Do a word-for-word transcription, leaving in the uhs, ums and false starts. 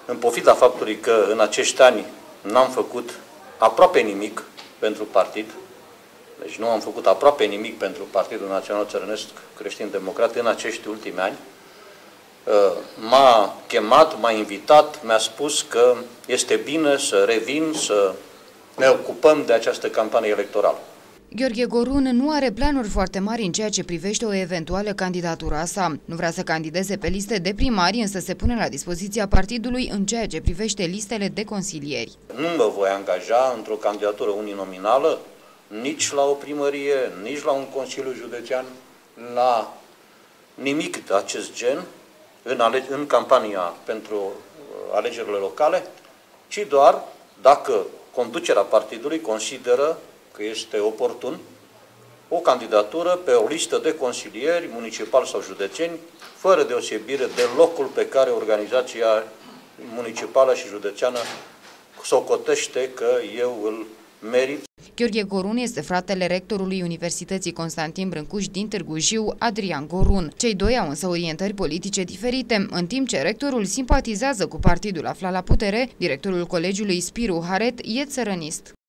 în pofida faptului că în acești ani n-am făcut aproape nimic pentru partid, deci nu am făcut aproape nimic pentru Partidul Național Țărănesc Creștin-Democrat în acești ultimi ani, m-a chemat, m-a invitat, mi-a spus că este bine să revin, să ne ocupăm de această campanie electorală. Gheorghe Gorun nu are planuri foarte mari în ceea ce privește o eventuală candidatură a sa. Nu vrea să candideze pe liste de primari, însă se pune la dispoziția partidului în ceea ce privește listele de consilieri. Nu mă voi angaja într-o candidatură uninominală, nici la o primărie, nici la un consiliu județean, la nimic de acest gen în, ale în campania pentru alegerile locale, ci doar dacă conducerea partidului consideră că este oportun o candidatură pe o listă de consilieri municipali sau județeni, fără deosebire de locul pe care organizația municipală și județeană socotește că eu îl merit. Gheorghe Gorun este fratele rectorului Universității Constantin Brâncuș din Târgu Jiu, Adrian Gorun. Cei doi au însă orientări politice diferite. În timp ce rectorul simpatizează cu partidul aflat la putere, directorul colegiului Spiru Haret e țărănist.